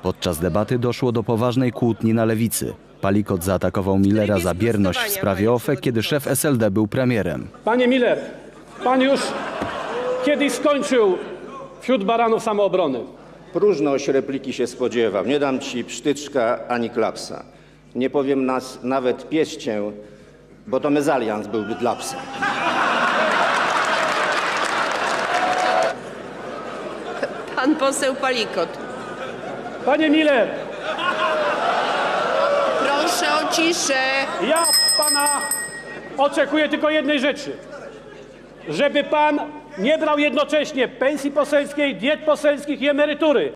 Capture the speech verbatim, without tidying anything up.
Podczas debaty doszło do poważnej kłótni na lewicy. Palikot zaatakował Millera za bierność w sprawie O F E, kiedy szef S L D był premierem. Panie Miller, pan już kiedyś skończył wśród baranów samoobrony. Próżność repliki się spodziewam. Nie dam ci psztyczka ani klapsa. Nie powiem nas nawet pieście, bo to mezalians byłby dla psa. Pan poseł Palikot. Panie Miller, Proszę o ciszę. ja pana oczekuję tylko jednej rzeczy. Żeby pan nie brał jednocześnie pensji poselskiej, diet poselskich i emerytury.